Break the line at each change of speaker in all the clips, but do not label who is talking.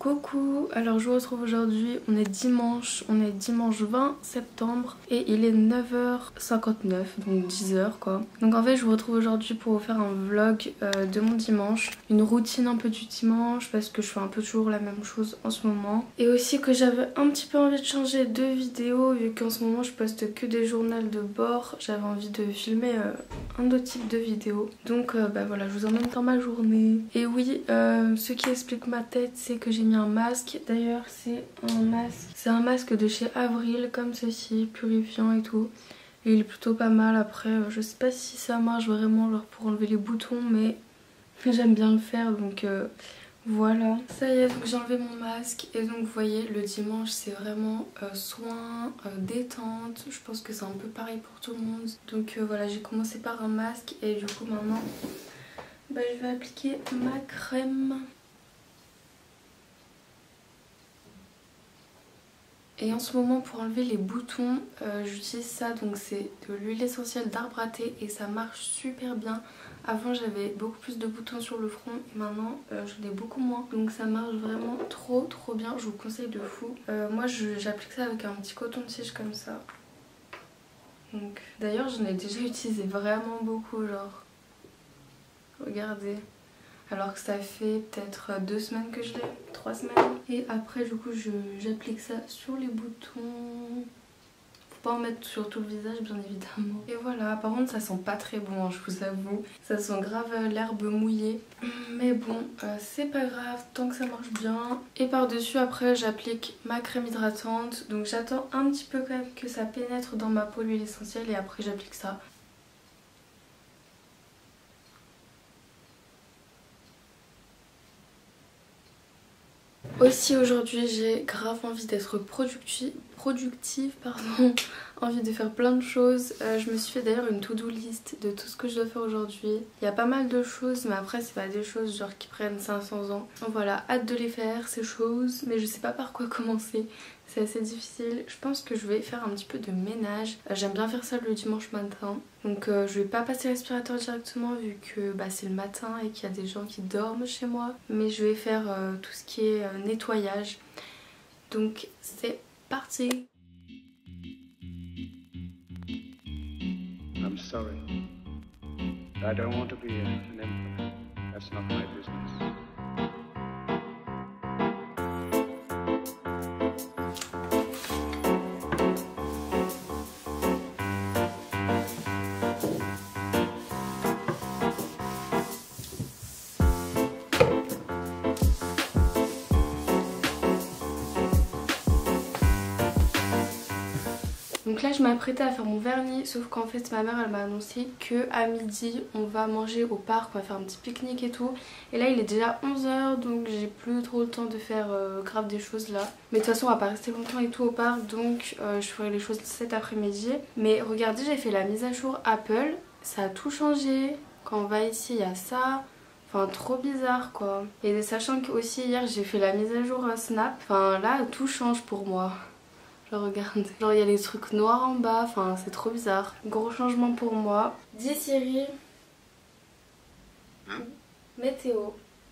Coucou, alors je vous retrouve aujourd'hui, on est dimanche 20 septembre et il est 9h59, donc 10h quoi. Donc en fait je vous retrouve aujourd'hui pour vous faire un vlog de mon dimanche, une routine un peu du dimanche parce que je fais un peu toujours la même chose en ce moment. Et aussi que j'avais un petit peu envie de changer de vidéo vu qu'en ce moment je poste que des journaux de bord, j'avais envie de filmer un autre type de vidéo. Donc voilà, je vous emmène dans ma journée. Et oui, ce qui explique ma tête c'est que j'ai mis un masque. D'ailleurs c'est un masque de chez Avril comme ceci, purifiant et tout. Et il est plutôt pas mal. Après je sais pas si ça marche vraiment genre pour enlever les boutons, mais j'aime bien le faire donc voilà. Ça y est, donc j'ai enlevé mon masque et donc vous voyez le dimanche c'est vraiment soin, détente. Je pense que c'est un peu pareil pour tout le monde. Donc voilà, j'ai commencé par un masque et du coup maintenant je vais appliquer ma crème. Et en ce moment pour enlever les boutons j'utilise ça, donc c'est de l'huile essentielle d'arbre à thé et ça marche super bien. Avant j'avais beaucoup plus de boutons sur le front et maintenant j'en ai beaucoup moins, donc ça marche vraiment trop bien, je vous conseille de fou. Moi j'applique ça avec un petit coton-tige comme ça. Donc d'ailleurs j'en ai déjà utilisé vraiment beaucoup, genre regardez. Alors que ça fait peut-être 2 semaines que je l'ai, 3 semaines. Et après du coup j'applique ça sur les boutons. Faut pas en mettre sur tout le visage bien évidemment. Et voilà, par contre ça sent pas très bon, je vous avoue. Ça sent grave l'herbe mouillée. Mais bon, c'est pas grave tant que ça marche bien. Et par dessus après j'applique ma crème hydratante. Donc j'attends un petit peu quand même que ça pénètre dans ma peau l'huile essentielle et après j'applique ça. Aussi aujourd'hui j'ai grave envie d'être productive, envie de faire plein de choses. Je me suis fait d'ailleurs une to-do list de tout ce que je dois faire aujourd'hui. Il y a pas mal de choses mais après c'est pas des choses genre qui prennent 500 ans. Donc voilà, hâte de les faire ces choses mais je sais pas par quoi commencer. C'est assez difficile. Je pense que je vais faire un petit peu de ménage. J'aime bien faire ça le dimanche matin. Donc je vais pas passer l'aspirateur directement vu que c'est le matin et qu'il y a des gens qui dorment chez moi. Mais je vais faire tout ce qui est nettoyage. Donc c'est parti.
I'm sorry. I don't want to be an emperor. That's not my business.
Donc là je m'apprêtais à faire mon vernis, sauf qu'en fait ma mère elle m'a annoncé que à midi on va manger au parc, on va faire un petit pique-nique et tout. Et là il est déjà 11h donc j'ai plus trop le temps de faire grave des choses là. Mais de toute façon on va pas rester longtemps et tout au parc, donc je ferai les choses cet après-midi. Mais regardez, j'ai fait la mise à jour Apple, ça a tout changé. Quand on va ici il y a ça. Enfin trop bizarre quoi. Et sachant que aussi hier j'ai fait la mise à jour Snap, enfin là tout change pour moi. Regarde, genre il y a les trucs noirs en bas, enfin c'est trop bizarre. Gros changement pour moi. Dis Siri. Météo.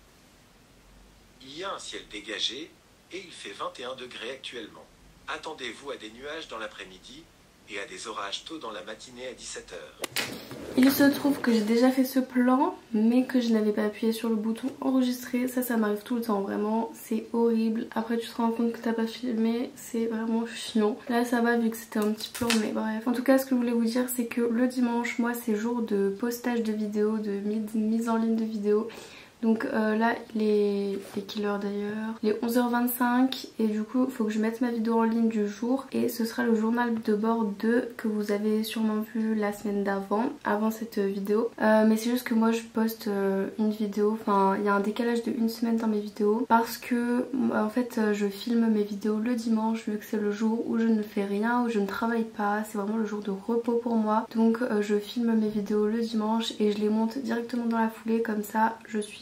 Il y a un ciel dégagé et il fait 21 degrés actuellement. Attendez-vous à des nuages dans l'après-midi et à des orages tôt dans la matinée à 17h.
Il se trouve que j'ai déjà fait ce plan mais que je n'avais pas appuyé sur le bouton enregistrer. Ça m'arrive tout le temps, vraiment c'est horrible. Après tu te rends compte que t'as pas filmé, c'est vraiment chiant. Là ça va vu que c'était un petit plan, mais bref. En tout cas ce que je voulais vous dire c'est que le dimanche moi c'est jour de postage de vidéos, de mise en ligne de vidéos. Donc là il est quelle heure d'ailleurs? Il est 11h25 et du coup il faut que je mette ma vidéo en ligne du jour. Et ce sera le journal de bord 2 que vous avez sûrement vu la semaine d'avant, avant cette vidéo. Mais c'est juste que moi je poste une vidéo, enfin il y a un décalage de 1 semaine dans mes vidéos. Parce que en fait je filme mes vidéos le dimanche vu que c'est le jour où je ne fais rien, où je ne travaille pas. C'est vraiment le jour de repos pour moi. Donc je filme mes vidéos le dimanche et je les monte directement dans la foulée, comme ça je suis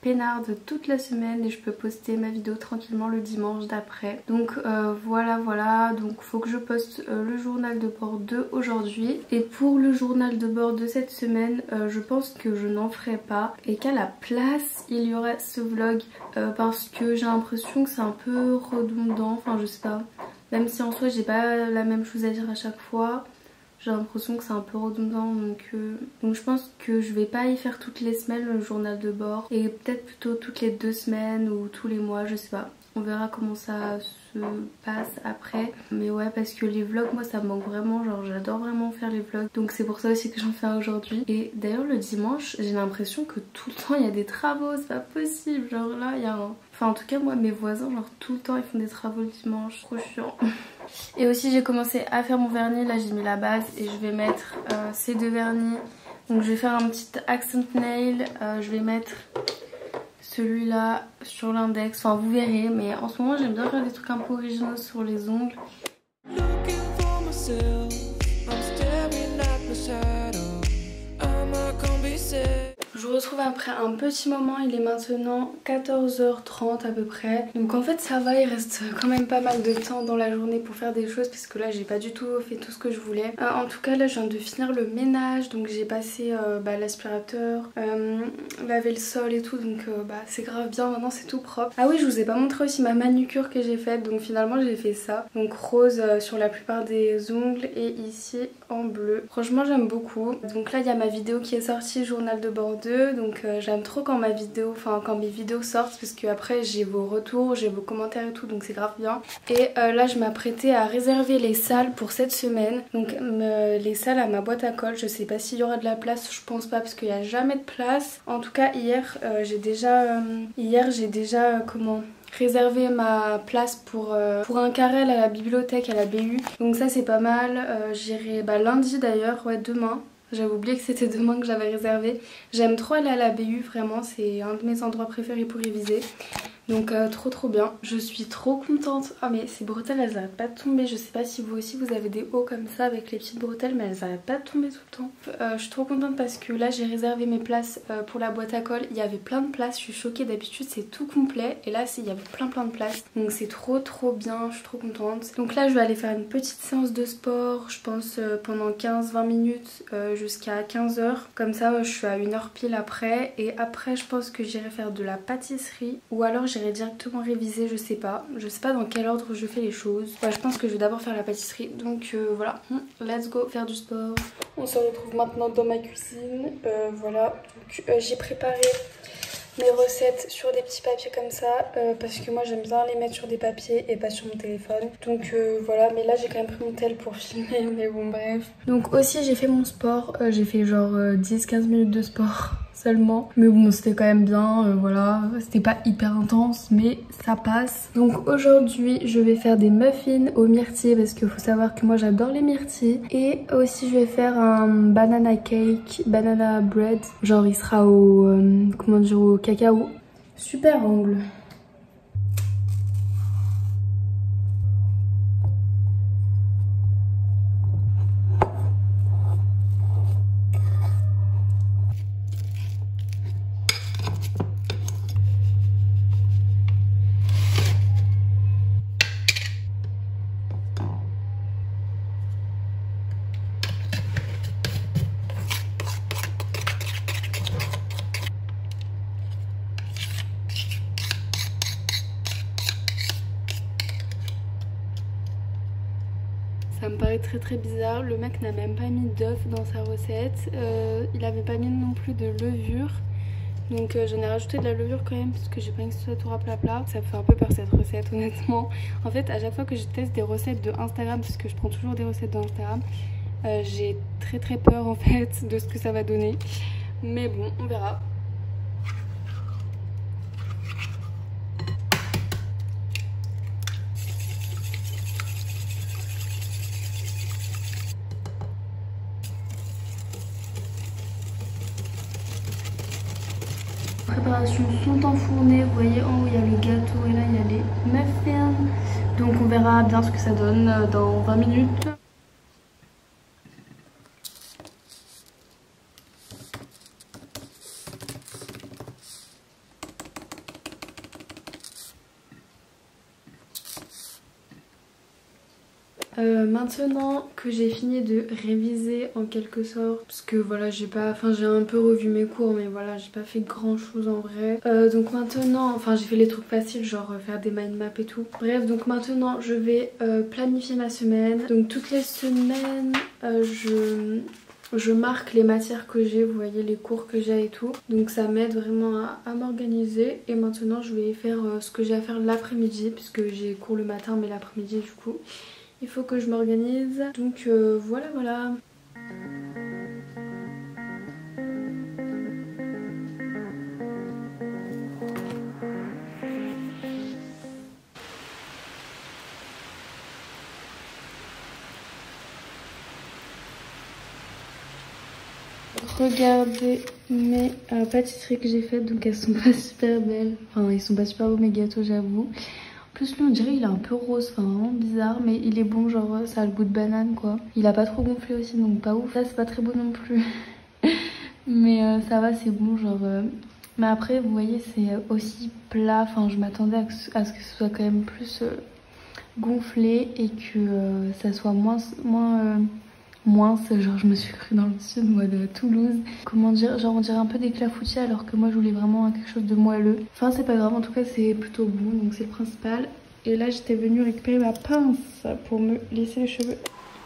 peinarde toute la semaine et je peux poster ma vidéo tranquillement le dimanche d'après. Donc voilà, donc faut que je poste le journal de bord de aujourd'hui. Et pour le journal de bord de cette semaine, je pense que je n'en ferai pas et qu'à la place il y aura ce vlog parce que j'ai l'impression que c'est un peu redondant, enfin je sais pas. Même si en soi j'ai pas la même chose à dire à chaque fois, j'ai l'impression que c'est un peu redondant, donc je pense que je vais pas y faire toutes les semaines le journal de bord et peut-être plutôt toutes les 2 semaines ou tous les mois, je sais pas. On verra comment ça se passe après. Mais ouais, parce que les vlogs, moi ça me manque vraiment, genre j'adore vraiment faire les vlogs. Donc c'est pour ça aussi que j'en fais un aujourd'hui. Et d'ailleurs le dimanche, j'ai l'impression que tout le temps il y a des travaux, c'est pas possible. Genre là il y a un... Enfin en tout cas moi mes voisins, genre tout le temps ils font des travaux le dimanche, trop chiant. Et aussi j'ai commencé à faire mon vernis, là j'ai mis la base et je vais mettre ces 2 vernis. Donc je vais faire un petit accent nail, je vais mettre celui-là sur l'index, enfin vous verrez, mais en ce moment j'aime bien faire des trucs un peu originaux sur les ongles. Je vous retrouve après un petit moment, il est maintenant 14h30 à peu près. Donc en fait ça va, il reste quand même pas mal de temps dans la journée pour faire des choses puisque là j'ai pas du tout fait tout ce que je voulais. En tout cas là je viens de finir le ménage, donc j'ai passé l'aspirateur, lavé le sol et tout, donc c'est grave bien, maintenant c'est tout propre. Ah oui, je vous ai pas montré aussi ma manucure que j'ai faite, donc finalement j'ai fait ça. Donc rose sur la plupart des ongles et ici en bleu. Franchement j'aime beaucoup. Donc là il y a ma vidéo qui est sortie, journal de bord 2. Donc j'aime trop quand quand mes vidéos sortent parce que après j'ai vos retours, j'ai vos commentaires et tout, donc c'est grave bien. Et là je m'apprêtais à réserver les salles pour cette semaine. Donc les salles à ma boîte à colle, je sais pas s'il y aura de la place, je pense pas parce qu'il n'y a jamais de place. En tout cas hier j'ai déjà réservé ma place pour un carrel à la bibliothèque à la BU. Donc ça c'est pas mal. J'irai lundi d'ailleurs, ouais demain. J'avais oublié que c'était demain que j'avais réservé. J'aime trop aller à la BU, vraiment, c'est un de mes endroits préférés pour réviser. Donc trop bien, je suis trop contente. Oh mais ces bretelles elles arrêtent pas de tomber, je sais pas si vous aussi vous avez des hauts comme ça avec les petites bretelles, mais elles arrêtent pas de tomber tout le temps. Je suis trop contente parce que là j'ai réservé mes places pour la boîte à colle, il y avait plein de places, je suis choquée, d'habitude c'est tout complet et là il y avait plein de places, donc c'est trop bien, je suis trop contente. Donc là je vais aller faire une petite séance de sport, je pense pendant 15-20 minutes jusqu'à 15h, comme ça je suis à 1h pile après, et après je pense que j'irai faire de la pâtisserie ou alors j'irai directement réviser, je sais pas dans quel ordre je fais les choses. Ouais, je pense que je vais d'abord faire la pâtisserie, donc voilà, let's go faire du sport. On se retrouve maintenant dans ma cuisine, voilà, j'ai préparé mes recettes sur des petits papiers comme ça parce que moi j'aime bien les mettre sur des papiers et pas sur mon téléphone, donc voilà, mais là j'ai quand même pris mon tel pour filmer, mais bon bref. Donc aussi j'ai fait mon sport, j'ai fait genre 10-15 minutes de sport seulement, mais bon c'était quand même bien, voilà, c'était pas hyper intense mais ça passe. Donc aujourd'hui je vais faire des muffins aux myrtilles parce qu'il faut savoir que moi j'adore les myrtilles, et aussi je vais faire un banana cake, banana bread, genre il sera au comment dire, au cacao. Super angle. Ça me paraît très bizarre, le mec n'a même pas mis d'œuf dans sa recette, il avait pas mis non plus de levure, donc j'en ai rajouté de la levure quand même parce que j'ai pas envie que ce soit tout raplapla. Ça me fait un peu peur cette recette honnêtement. En fait à chaque fois que je teste des recettes de Instagram, parce que je prends toujours des recettes d'Instagram, j'ai très peur en fait de ce que ça va donner, mais bon on verra. Préparations sont enfournées, vous voyez en haut il y a le gâteau et là il y a les muffins. Donc on verra bien ce que ça donne dans 20 minutes. Maintenant que j'ai fini de réviser en quelque sorte, parce que voilà j'ai un peu revu mes cours mais voilà j'ai pas fait grand chose en vrai. Donc maintenant, j'ai fait les trucs faciles genre faire des mind maps et tout. Bref, donc maintenant je vais planifier ma semaine. Donc toutes les semaines je marque les matières que j'ai, vous voyez les cours que j'ai et tout. Donc ça m'aide vraiment à m'organiser. Et maintenant je vais faire ce que j'ai à faire l'après-midi puisque j'ai cours le matin mais l'après-midi du coup il faut que je m'organise. Donc voilà. Regardez mes pâtisseries que j'ai faites, donc elles sont pas super belles. Enfin ils sont pas super beaux mes gâteaux j'avoue. En plus lui on dirait il est un peu rose, vraiment bizarre, mais il est bon, genre ça a le goût de banane quoi. Il a pas trop gonflé aussi donc pas ouf. Là c'est pas très beau non plus. Mais ça va, c'est bon genre... Mais après vous voyez c'est aussi plat, je m'attendais à ce que ce soit quand même plus gonflé et que ça soit moins, genre je me suis cru dans le sud, moi de Toulouse. Comment dire, genre on dirait un peu des clafoutis alors que moi je voulais vraiment quelque chose de moelleux. Enfin c'est pas grave, en tout cas c'est plutôt bon donc c'est le principal. Et là j'étais venue récupérer ma pince pour me lisser les cheveux.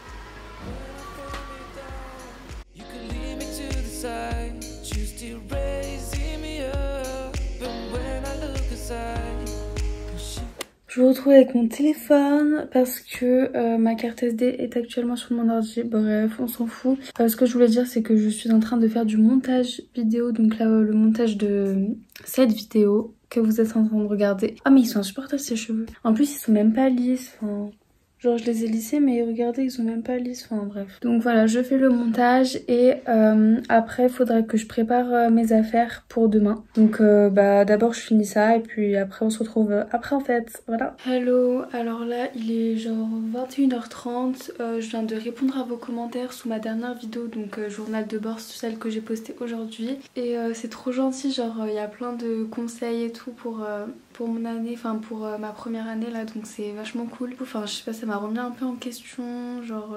Je vous retrouve avec mon téléphone parce que ma carte SD est actuellement sur mon ordi. Bref, on s'en fout. Ce que je voulais dire, c'est que je suis en train de faire du montage vidéo. Donc là, le montage de cette vidéo que vous êtes en train de regarder. Ah mais ils sont insupportables ces cheveux. En plus, ils sont même pas lisses. Genre je les ai lissés mais regardez ils sont même pas lisses, bref. Donc voilà, je fais le montage et après il faudrait que je prépare mes affaires pour demain. Donc d'abord je finis ça et puis après on se retrouve après en fait, voilà. Hello, alors là il est genre 21h30, je viens de répondre à vos commentaires sous ma dernière vidéo, donc journal de bord, celle que j'ai postée aujourd'hui. Et c'est trop gentil, genre il y a plein de conseils et tout pour mon année, pour ma première année là, donc c'est vachement cool. Je sais pas, ça m'a remis un peu en question, genre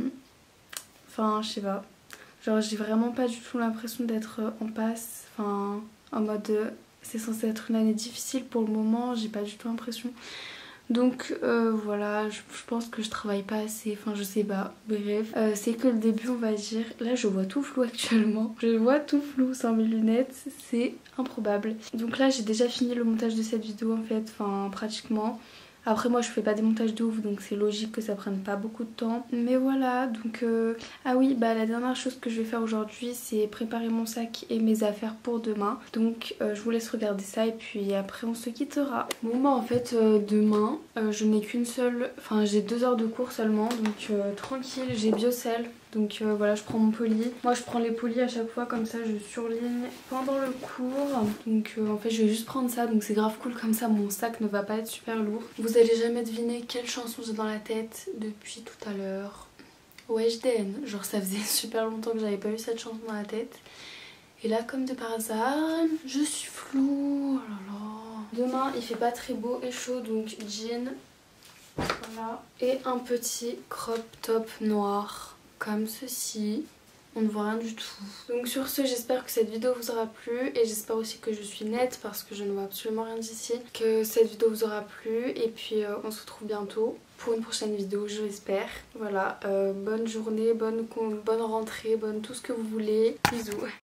je sais pas, genre j'ai vraiment pas du tout l'impression d'être en passe, en mode c'est censé être une année difficile pour le moment, j'ai pas du tout l'impression. Donc voilà, je pense que je travaille pas assez, je sais pas, bref. C'est que le début on va dire. Là je vois tout flou actuellement, je vois tout flou sans mes lunettes, c'est improbable. Donc là j'ai déjà fini le montage de cette vidéo en fait, pratiquement. Après moi je fais pas des montages de ouf donc c'est logique que ça prenne pas beaucoup de temps. Mais voilà, donc ah oui, la dernière chose que je vais faire aujourd'hui c'est préparer mon sac et mes affaires pour demain. Donc je vous laisse regarder ça et puis après on se quittera. Bon en fait demain je n'ai qu'une seule, j'ai 2 heures de cours seulement, donc tranquille, j'ai Biocell. Donc voilà, je prends mon poli. Moi je prends les polis à chaque fois, comme ça je surligne pendant le cours. Donc en fait je vais juste prendre ça, donc c'est grave cool, comme ça mon sac ne va pas être super lourd. Vous allez jamais deviner quelle chanson j'ai dans la tête depuis tout à l'heure. Weshden, genre ça faisait super longtemps que j'avais pas eu cette chanson dans la tête. Et là comme de par hasard, je suis floue, oh là là. Demain il fait pas très beau et chaud, donc jean, voilà. Et un petit crop top noir. Comme ceci, on ne voit rien du tout. Donc sur ce, j'espère que cette vidéo vous aura plu et j'espère aussi que je suis nette parce que je ne vois absolument rien d'ici. Que cette vidéo vous aura plu et puis on se retrouve bientôt pour une prochaine vidéo, je l'espère. Voilà, bonne journée, bonne rentrée, bonne tout ce que vous voulez. Bisous.